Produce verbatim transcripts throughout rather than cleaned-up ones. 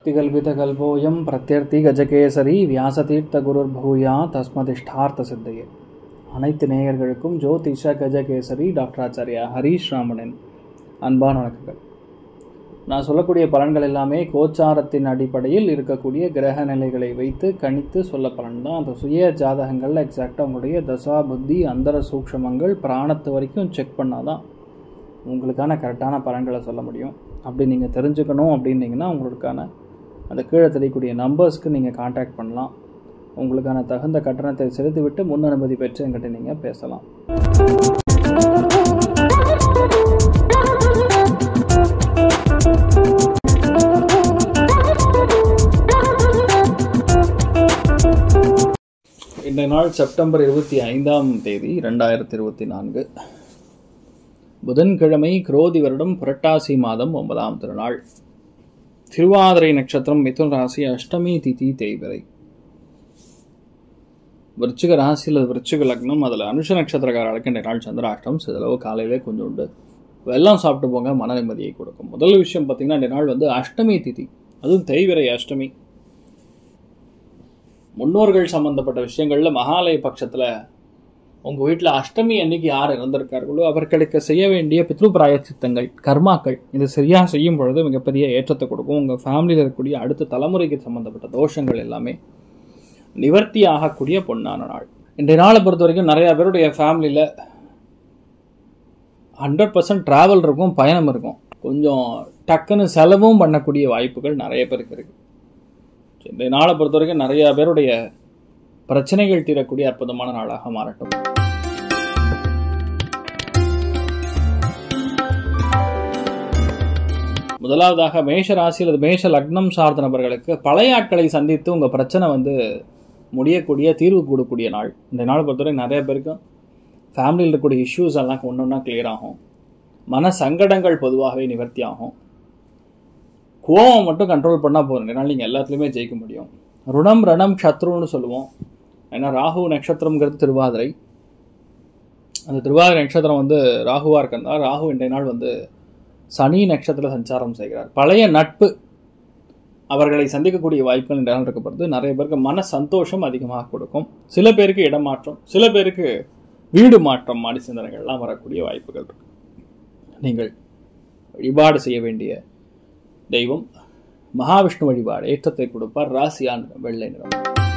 திகல்பிதகல்போயம் பிரத்யர்த்தி கஜகேசரி வியாசதீர்த்த குருர் பூயா தஸ்மதிஷ்டார்த்த சித்தையே. அனைத்து நேயர்களுக்கும் ஜோதிஷ கஜகேசரி டாக்டர் ஆச்சாரியா ஹரீஷ் ராமனின் அன்பான வணக்கங்கள். நான் சொல்லக்கூடிய பலன்கள் எல்லாமே கோச்சாரத்தின் அடிப்படையில் இருக்கக்கூடிய கிரக நிலைகளை வைத்து கணித்து சொல்ல பலன் தான். அந்த சுய ஜாதகங்களில் எக்ஸாக்டாக உங்களுடைய தசா புத்தி அந்தர சூக்ஷமங்கள் பிராணத்து வரைக்கும் செக் பண்ணாதான் உங்களுக்கான கரெக்டான பலன்களை சொல்ல முடியும். அப்படி நீங்கள் தெரிஞ்சுக்கணும் அப்படின்னீங்கன்னா உங்களுக்கான அந்த கீழே தெரியக்கூடிய நம்பர்ஸ்க்கு நீங்கள் கான்டாக்ட் பண்ணலாம். உங்களுக்கான தகுந்த கட்டணத்தை செலுத்திவிட்டு முன் அனுமதி பெற்று என்கிட்ட நீங்கள் பேசலாம். இன்றைய நாள் செப்டம்பர் இருபத்தி ஐந்தாம் தேதி இரண்டாயிரத்தி இருபத்தி நான்கு புதன்கிழமை, குரோதி வருடம், புரட்டாசி மாதம் ஒன்பதாம் திருநாள், திருவாதிரை நட்சத்திரம், மிதுன ராசி, அஷ்டமி திதி தேய்பிறை. விருச்சிக ராசி அல்லது விருச்சிக லக்னம், அதில் அனுஷ நட்சத்திரக்காரர்களுக்கு இன்றைய நாள் சந்திராஷ்டம். சிதளவு காலையிலே கொஞ்சம் உண்டு, வெள்ளம் சாப்பிட்டு போங்க, மன நிம்மதியை கொடுக்கும். முதல் விஷயம் பார்த்தீங்கன்னா இன்றைய நாள் வந்து அஷ்டமி திதி, அதுவும் தேய்பிறை அஷ்டமி. முன்னோர்கள் சம்பந்தப்பட்ட விஷயங்கள்ல மகாலய பட்சத்தில் உங்கள் வீட்டில் அஷ்டமி அன்னைக்கு யார் இறந்திருக்கார்களோ அவர்களுக்கு செய்ய வேண்டிய பித்ரு பிராயச்சித்தங்கள், கர்மாக்கள், இது சரியாக செய்யும் பொழுது மிகப்பெரிய ஏற்றத்தை கொடுக்கும். உங்கள் ஃபேமிலியில் இருக்கக்கூடிய அடுத்த தலைமுறைக்கு சம்பந்தப்பட்ட தோஷங்கள் எல்லாமே நிவர்த்தி ஆகக்கூடிய பொன்னான நாள். இன்றைய நாளை பொறுத்த வரைக்கும் நிறையா பேருடைய ஃபேமிலியில் ஹண்ட்ரட் பர்சன்ட் ட்ராவல் இருக்கும், பயணம் இருக்கும். கொஞ்சம் டக்குன்னு செலவும் பண்ணக்கூடிய வாய்ப்புகள் நிறைய பேருக்கு இருக்குது. இன்றைய நாளை பொறுத்த வரைக்கும் நிறையா பேருடைய பிரச்சனைகள் தீரக்கூடிய அற்புதமான நாளாக மாறட்டும். முதலாவதாக மேஷ ராசி அல்லது மேஷ லக்னம் சார்ந்த நபர்களுக்கு பழைய ஆட்களை சந்தித்து உங்கள் பிரச்சனை வந்து முடியக்கூடிய, தீர்வு கூடக்கூடிய நாள். இந்த நாளை பொறுத்தவரை நிறைய பேருக்கு ஃபேமிலியில் இருக்கக்கூடிய இஷ்யூஸ் எல்லாம் ஒன்று ஒன்றா கிளியர் ஆகும். மன சங்கடங்கள் பொதுவாகவே நிவர்த்தி ஆகும். கோவம் மட்டும் கண்ட்ரோல் பண்ணால் போதும், இதனால் நீங்கள் எல்லாத்துலேயுமே ஜெயிக்க முடியும். ருணம் ரணம் சத்ருன்னு சொல்லுவோம். ஏன்னா ராகு நட்சத்திரம்ங்கிறது திருவாதிரை. அந்த திருவாதிரை நட்சத்திரம் வந்து ராகுவாக இருக்கிறதா ராகு இன்றைய நாள் வந்து சனி நட்சத்திர சஞ்சாரம் செய்கிறார். பழைய நட்பு அவர்களை சந்திக்கக்கூடிய வாய்ப்புகள் இன்றைய நாள் இருக்கப்படுது. நிறைய பேருக்கு மன சந்தோஷம் அதிகமாக கொடுக்கும். சில பேருக்கு இடமாற்றம், சில பேருக்கு வீடு மாற்றம், மாடி சிந்தனைகள்லாம் வரக்கூடிய வாய்ப்புகள் இருக்கு. நீங்கள் வழிபாடு செய்ய வேண்டிய தெய்வம் மகாவிஷ்ணு வழிபாடு ஏற்றத்தை கொடுப்பார். ராசியான் வெள்ளை நிறம்.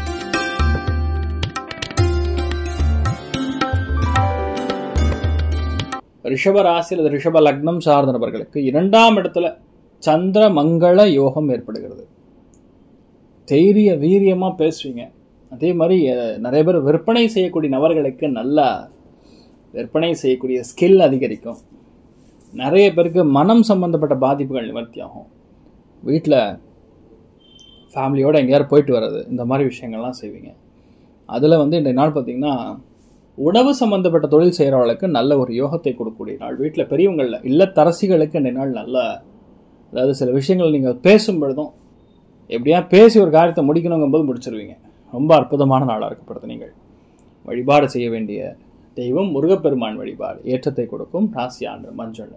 ரிஷப ராசி அல்லது ரிஷப லக்னம் சார்ந்த நபர்களுக்கு இரண்டாம் இடத்துல சந்திர மங்கள யோகம் ஏற்படுகிறது. தைரிய வீரியமா பேசுவீங்க. அதே மாதிரி நிறைய பேர் விற்பனை செய்யக்கூடிய நபர்களுக்கு நல்லா விற்பனை செய்யக்கூடிய ஸ்கில் அதிகரிக்கும். நிறைய பேருக்கு மனம் சம்பந்தப்பட்ட பாதிப்புகள் நிவர்த்தி ஆகும். வீட்டில் ஃபேமிலியோடு எங்கேயாவது போயிட்டு வர்றது, இந்த மாதிரி விஷயங்கள்லாம் செய்வீங்க. அதில் வந்து இன்றைய நாள் பார்த்தீங்கன்னா உணவு சம்பந்தப்பட்ட தொழில் செய்கிறவர்களுக்கு நல்ல ஒரு யோகத்தை கொடுக்கக்கூடிய நாள். வீட்டில் பெரியவங்களில் இல்லத்தரசிகளுக்கு இன்றைய நாள் நல்ல, அதாவது சில விஷயங்கள் நீங்கள் பேசும் பொழுதும் எப்படியா பேசி ஒரு காரியத்தை முடிக்கணுங்கும் போது முடிச்சிருவீங்க. ரொம்ப அற்புதமான நாளாக இருக்கப்படுது. நீங்கள் வழிபாடு செய்ய வேண்டிய தெய்வம் முருகப்பெருமான் வழிபாடு ஏற்றத்தை கொடுக்கும். ராசியாண்டு மஞ்சள்.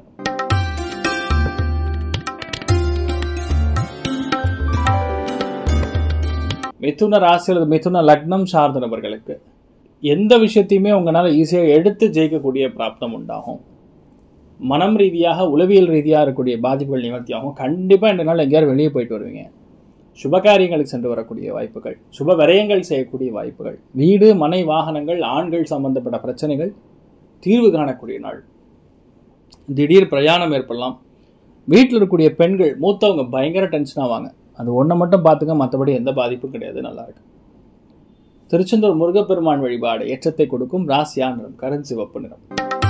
மிதுன ராசி அல்லது மிதுன லக்னம் சார்ந்த நபர்களுக்கு எந்த விஷயத்தையுமே உங்களால் ஈஸியாக எடுத்து ஜெயிக்கக்கூடிய பிராப்தம் உண்டாகும். மனம் ரீதியாக, உளவியல் ரீதியாக இருக்கக்கூடிய பாதிப்புகள் நிவர்த்தியாகும். கண்டிப்பாக இந்த நாள் எங்கேயாவது வெளியே போயிட்டு வருவீங்க. சுபகாரியங்களுக்கு சென்று வரக்கூடிய வாய்ப்புகள், சுப விரயங்கள் செய்யக்கூடிய வாய்ப்புகள், வீடு மனை வாகனங்கள் ஆண்கள் சம்பந்தப்பட்ட பிரச்சனைகள் தீர்வு காணக்கூடிய நாள். திடீர் பிரயாணம் ஏற்படலாம். வீட்டில் இருக்கக்கூடிய பெண்கள் மூத்தவங்க பயங்கர டென்ஷன் ஆவாங்க. அது ஒன்றை மட்டும் பார்த்துக்க, மற்றபடி எந்த பாதிப்பும் கிடையாது. நல்லா இருக்கு. திருச்செந்தூர் முருகப்பெருமான் வழிபாடு ஏற்றத்தை கொடுக்கும். ராசியா நிறம் கருஞ்சிவப்பு நிறம்.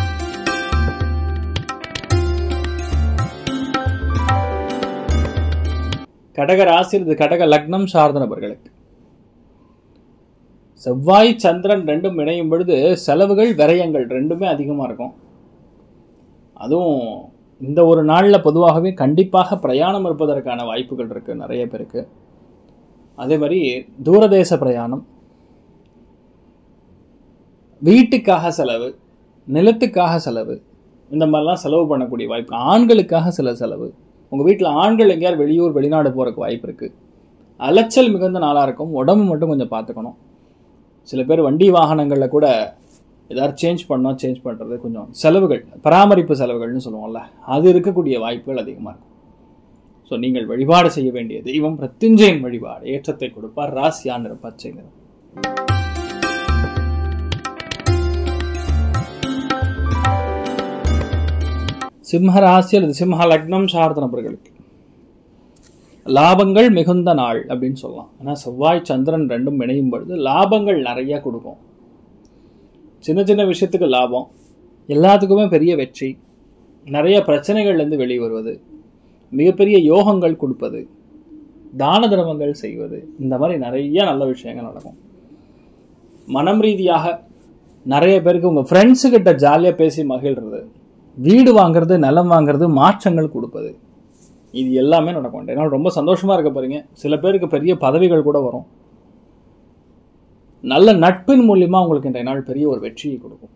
கடக ராசி அல்லது கடக லக்னம் சார்ந்த நபர்களுக்கு செவ்வாய் சந்திரன் ரெண்டும் இணையும் பொழுது செலவுகள் விரயங்கள் ரெண்டுமே அதிகமாக இருக்கும். அதுவும் இந்த ஒரு நாளில் பொதுவாகவே கண்டிப்பாக பிரயாணம் இருப்பதற்கான வாய்ப்புகள் இருக்குது நிறைய பேருக்கு. அதே மாதிரி தூரதேச பிரயாணம், வீட்டுக்காக செலவு, நிலத்துக்காக செலவு, இந்த மாதிரிலாம் செலவு பண்ணக்கூடிய வாய்ப்பு. ஆண்களுக்காக சில செலவு, உங்கள் வீட்டில் ஆண்கள் எங்கேயாவது வெளியூர் வெளிநாடு போகிறதுக்கு வாய்ப்பு இருக்குது. அலைச்சல் மிகுந்த நாளாக இருக்கும். உடம்பு மட்டும் கொஞ்சம் பார்த்துக்கணும். சில பேர் வண்டி வாகனங்களில் கூட ஏதாவது சேஞ்ச் பண்ணோம், சேஞ்ச் பண்ணுறது கொஞ்சம் செலவுகள், பராமரிப்பு செலவுகள்னு சொல்லுவோம்ல, அது இருக்கக்கூடிய வாய்ப்புகள் அதிகமாக இருக்கும். ஸோ நீங்கள் வழிபாடு செய்ய வேண்டிய தெய்வம் பிரத்யுஞ்சயன் வழிபாடு ஏற்றத்தை கொடுப்பார். ராசியா நிறம் பச்சை நிறம். சிம்ம ராசி அல்லது சிம்ம லக்னம் சார்ந்த நபர்களுக்கு லாபங்கள் மிகுந்த நாள் அப்படின்னு சொல்லலாம். ஆனால் செவ்வாய் சந்திரன் ரெண்டும் இணையும் பொழுது லாபங்கள் நிறைய கொடுக்கும். சின்ன சின்ன விஷயத்துக்கு லாபம், எல்லாத்துக்குமே பெரிய வெற்றி, நிறைய பிரச்சனைகள்லேருந்து வெளியே வருவது, மிகப்பெரிய யோகங்கள் கொடுப்பது, தான தர்மங்கள் செய்வது, இந்த மாதிரி நிறைய நல்ல விஷயங்கள் நடக்கும். மனம் ரீதியாக நிறைய பேருக்கு உங்கள் ஃப்ரெண்ட்ஸுக்கிட்ட ஜாலியாக பேசி மகிழ்றது, வீடு வாங்கிறது, நிலம் வாங்கிறது, மாற்றங்கள் கொடுப்பது, இது எல்லாமே நடக்கும். என்னால் ரொம்ப சந்தோஷமாக இருக்க பாருங்க. சில பேருக்கு பெரிய பதவிகள் கூட வரும். நல்ல நட்பின் மூலியமா உங்களுக்கு இன்றைய நாள் பெரிய ஒரு வெற்றியை கொடுக்கும்.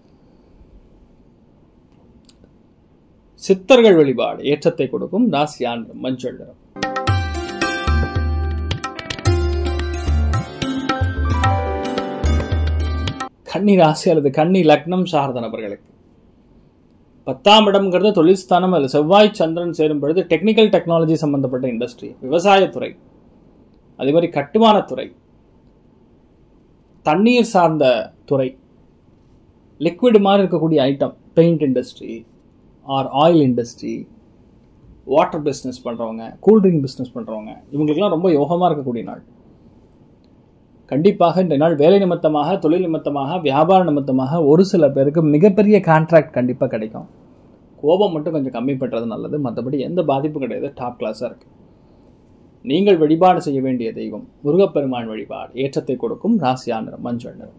சித்தர்கள் வழிபாடு ஏற்றத்தை கொடுக்கும். ராசியான் மஞ்சள் நிறம். கன்னி ராசி அல்லது கன்னி லக்னம் சார்ந்த நபர்களுக்கு பத்தாம் இடம்ங்கிறது தொழில் ஸ்தானம். அல்லது செவ்வாய் சந்திரன் சேரும் பொழுது டெக்னிக்கல் டெக்னாலஜி சம்பந்தப்பட்ட இண்டஸ்ட்ரி, விவசாயத்துறை, அதே மாதிரி கட்டுமானத்துறை, தண்ணீர் சார்ந்த துறை, லிக்விட் மாதிரி இருக்கக்கூடிய item, paint industry or oil industry, water business பண்ணுறவங்க, கூல்ட்ரிங்க் பிஸ்னஸ் பண்ணுறவங்க, இவங்களுக்கெல்லாம் ரொம்ப யோகமாக இருக்கக்கூடிய நாள். கண்டிப்பாக இந்த நாள் வேலை நிமித்தமாக, தொழில் நிமித்தமாக, வியாபார நிமித்தமாக ஒரு சில பேருக்கு மிகப்பெரிய கான்ட்ராக்ட் கண்டிப்பாக கிடைக்கும். கோபம் மட்டும் கொஞ்சம் கம்மி பண்ணுறது நல்லது. மற்றபடி எந்த பாதிப்பும் கிடையாது. டாப் கிளாஸாக இருக்குது. நீங்கள் வழிபாடு செய்ய வேண்டிய தெய்வம் முருகப்பெருமான் வழிபாடு ஏற்றத்தை கொடுக்கும். ராசியா நிறம் மஞ்சள் நிறம்.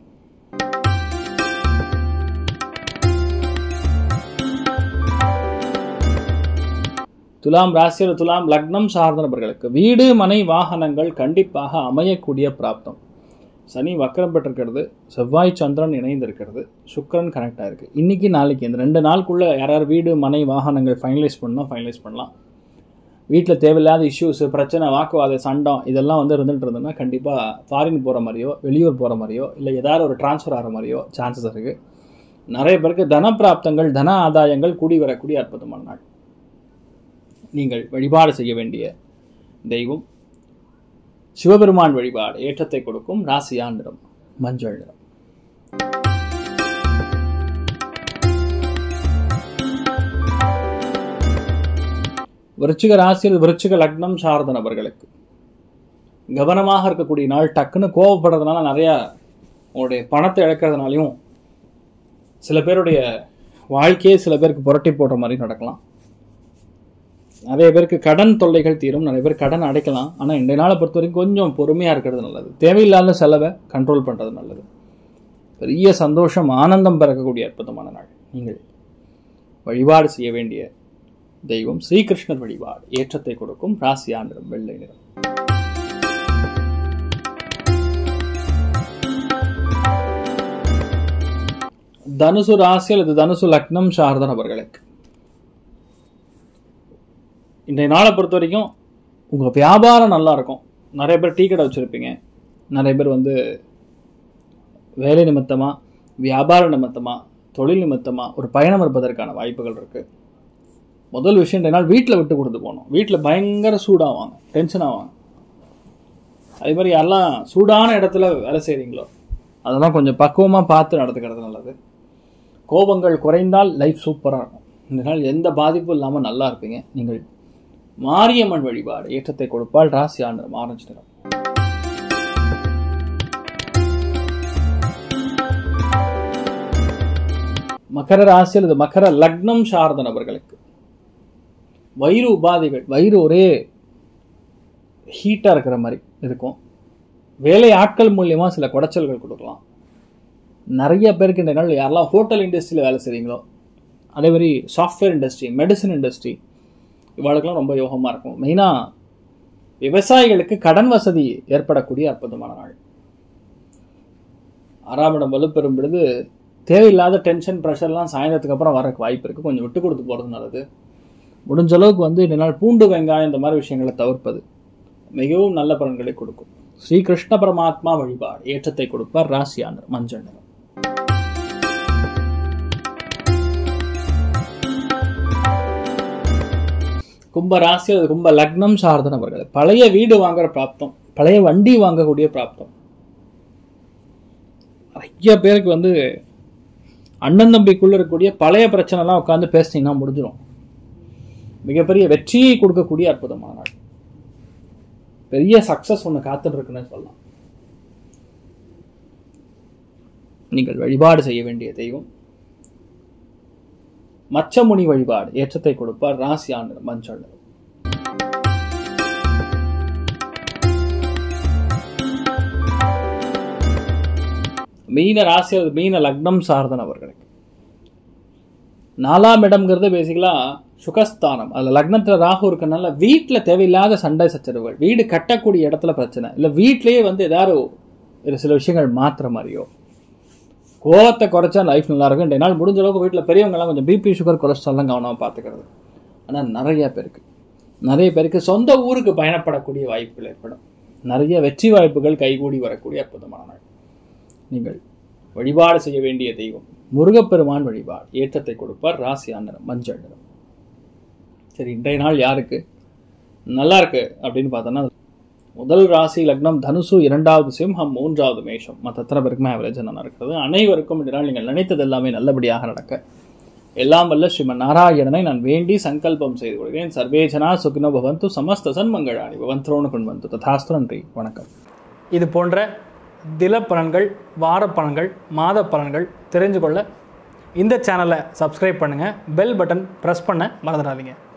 துலாம் ராசியில் துலாம் லக்னம் சார்ந்த நபர்களுக்கு வீடு, மனை, வாகனங்கள் கண்டிப்பாக அமையக்கூடிய பிராப்தம். சனி வக்கரம் பெற்றிருக்கிறது, செவ்வாய் சந்திரன் இணைந்திருக்கிறது, சுக்கிரன் கனெக்ட் ஆயிருக்கு. இன்னைக்கு நாளைக்கு இந்த ரெண்டு நாளுக்குள்ள யாராவது வீடு, மனை, வாகனங்கள் ஃபைனலைஸ் பண்ணால் ஃபைனலைஸ் பண்ணலாம். வீட்டில் தேவையில்லாத இஷ்யூஸ், பிரச்சனை, வாக்குவாத, சண்டம் இதெல்லாம் வந்து இருந்துட்டு இருந்ததுன்னா கண்டிப்பாக ஃபாரின் போகிற மாதிரியோ, வெளியூர் போகிற மாதிரியோ, இல்லை ஏதாவது ஒரு டிரான்ஸ்ஃபர் ஆகிற மாதிரியோ சான்சஸ் இருக்குது. நிறைய பேருக்கு தன பிராப்தங்கள், தன ஆதாயங்கள் கூடி வரக்கூடிய அற்புதமான நாள். நீங்கள் வழிபாடு செய்ய வேண்டிய தெய்வம் சிவபெருமான் வழிபாடு ஏற்றத்தை கொடுக்கும். ராசியா நிறம் மஞ்சள் நிறம். விருச்சிக ராசியில் விருச்சிக லக்னம் சார்ந்த நபர்களுக்கு கவனமாக இருக்கக்கூடிய நாள். டக்குன்னு கோவப்படுறதுனால நிறைய உங்களுடைய பணத்தை இழக்கிறதுனாலையும் சில பேருடைய வாழ்க்கையே சில பேருக்கு புரட்டி போடுற மாதிரி நடக்கலாம். நிறைய பேருக்கு கடன் தொல்லைகள் தீரும், நிறைய பேர் கடன் அடைக்கலாம். ஆனால் இன்றைய நாளை பொறுத்த வரைக்கும் கொஞ்சம் பொறுமையாக இருக்கிறது நல்லது. தேவையில்லாத செலவை கண்ட்ரோல் பண்ணுறது நல்லது. பெரிய சந்தோஷம், ஆனந்தம் பிறக்கக்கூடிய அற்புதமான நாள். நீங்கள் வழிபாடு செய்ய வேண்டிய தெய்வம் ஸ்ரீகிருஷ்ணர் வழிபாடு ஏற்றத்தை கொடுக்கும். ராசியா நிறம் வெள்ளை நிறம். தனுசு ராசி அல்லது தனுசு லக்னம் சார்ந்த நபர்களுக்கு இன்றைய நாளை பொறுத்த வரைக்கும் உங்கள் வியாபாரம் நல்லா இருக்கும். நிறைய பேர் டீ கடை வச்சுருப்பீங்க. நிறைய பேர் வந்து வேலை நிமித்தமாக, வியாபார நிமித்தமாக, தொழில் நிமித்தமாக ஒரு பயணம் இருப்பதற்கான வாய்ப்புகள் இருக்குது. முதல் விஷயம் இன்றைய நாள் வீட்டில் விட்டு கொடுத்து போகணும். வீட்டில் பயங்கர சூடாவாங்க, டென்ஷன் ஆவாங்க. அதே மாதிரி யாரெல்லாம் சூடான இடத்துல வேலை செய்கிறீங்களோ அதெல்லாம் கொஞ்சம் பக்குவமாக பார்த்து நடத்துக்கிறது நல்லது. கோபங்கள் குறைந்தால் லைஃப் சூப்பராக இருக்கும். இந்த நாள் எந்த பாதிப்பும் இல்லாமல் நல்லா இருப்பீங்க. நீங்கள் மாரியம்மன் வழிபாடு ஏற்றத்தை கொடுப்பால். ராசியா நிறம் ஆரஞ்சு நிறம். மகர ராசியில் இது மகர லக்னம் சார்ந்த நபர்களுக்கு வயிறு உபாதைகள், வயிறு ஒரே ஹீட்டாக இருக்கிற மாதிரி இருக்கும். வேலை ஆட்கள் மூலியமா சில குடைச்சல்கள் கொடுக்கலாம். நிறைய பேருக்கு இந்த நாள் யாரெல்லாம் ஹோட்டல் இண்டஸ்ட்ரியில் வேலை செய்கிறீங்களோ, அதே மாதிரி சாஃப்ட்வேர் இண்டஸ்ட்ரி, மெடிசன் இண்டஸ்ட்ரி, இவாளுக்கெல்லாம் ரொம்ப யோகமாக இருக்கும். மெயினாக விவசாயிகளுக்கு கடன் வசதி ஏற்படக்கூடிய அற்புதமான நாள். ஆறாம் இடம் வலுப்பெறும் பொழுது தேவையில்லாத டென்ஷன், ப்ரெஷர்லாம் சாயந்தரத்துக்கு அப்புறம் வரக்கு வாய்ப்பு இருக்குது. கொஞ்சம் விட்டு கொடுத்து போகிறது நல்லது. முடிஞ்ச அளவுக்கு வந்து இந்த நாள் பூண்டு வெங்காயம் இந்த மாதிரி விஷயங்களை தவிர்ப்பது மிகவும் நல்ல பலன்களை கொடுக்கும். ஸ்ரீ கிருஷ்ண பரமாத்மா வழிபாடு ஏற்றத்தை கொடுப்பார். ராசியானர் மஞ்சள் நிறம். கும்ப ராசி அல்லது கும்ப லக்னம் சார்ந்த நபர்கள் பழைய வீடு வாங்குற பிராப்தம், பழைய வண்டி வாங்கக்கூடிய பிராப்தம். நிறைய பேருக்கு வந்து அண்ணன் தம்பிக்குள்ள இருக்கக்கூடிய பழைய பிரச்சனை எல்லாம் உட்காந்து பேசினீங்கன்னா முடிஞ்சிடும். மிகப்பெரிய வெற்றியை கொடுக்கக்கூடிய அற்புதமான நாள். பெரிய சக்சஸ் ஒன்று காத்துட்டு இருக்குன்னு சொல்லலாம். நீங்கள் வழிபாடு செய்ய வேண்டிய தெய்வம் மச்சமுனி வழிபாடு ஏற்றத்தை கொடுப்பார். ராசியானர் மஞ்சள். மீன ராசி மீன லக்னம் சார்ந்த நபர்களுக்கு நாலாம் இடம்ங்கிறது பேசிக்கலா சுகஸ்தானம். அதுல லக்னத்துல ராகு இருக்கனால வீட்டுல தேவையில்லாத சண்டை சச்சரவுகள், வீடு கட்டக்கூடிய இடத்துல பிரச்சனை, இல்ல வீட்லயே வந்து ஏதாவது ஒரு சில விஷயங்கள் மாத்திர மாதிரியோ, கோவத்தை குறைச்சா லைஃப் நல்லா இருக்கும். இன்றைய நாள் முடிஞ்ச அளவுக்கு வீட்டில் பெரியவங்கலாம் கொஞ்சம் பிபி சுகர் கொலஸ்ட்ரால்லாம் கவனமாக பார்த்துக்கிறது. ஆனால் நிறைய பேருக்கு நிறைய பேருக்கு சொந்த ஊருக்கு பயணப்படக்கூடிய வாய்ப்புகள் ஏற்படும். நிறைய வெற்றி வாய்ப்புகள் கைகூடி வரக்கூடிய அற்புதமான நாள். நீங்கள் வழிபாடு செய்ய வேண்டிய தெய்வம் முருகப்பெருமான் வழிபாடு ஏற்றத்தை கொடுப்பார். ராசியான நிறம் மஞ்சள் நிறம். சரி, இன்றைய நாள் யாருக்கு நல்லா இருக்கு அப்படின்னு பார்த்தோன்னா, முதல் ராசி லக்னம் தனுசு, இரண்டாவது சிம்ஹம், மூன்றாவது மேஷம். மற்ற எத்தனை பேருக்குமே ஆவரேஜ் என்ன நடக்கிறது. அனைவருக்கும் இதனால் நீங்கள் நினைத்தது எல்லாமே நல்லபடியாக நடக்க எல்லாம் வல்ல ஸ்ரீமன் நாராயணனை நான் வேண்டி சங்கல்பம் செய்து கொள்கிறேன். சர்வேஜனா சுகினோ பவந்து சமஸ்த சன்மங்களாணி பவந்தோனு கொண்டு ததாஸ்து. நன்றி, வணக்கம். இது போன்ற தில பலன்கள், வார பலன்கள், மாத பலன்கள் தெரிஞ்சு கொள்ள இந்த சேனலை சப்ஸ்கிரைப் பண்ணுங்கள். பெல் பட்டன் ப்ரெஸ் பண்ண மறந்துடாதீங்க.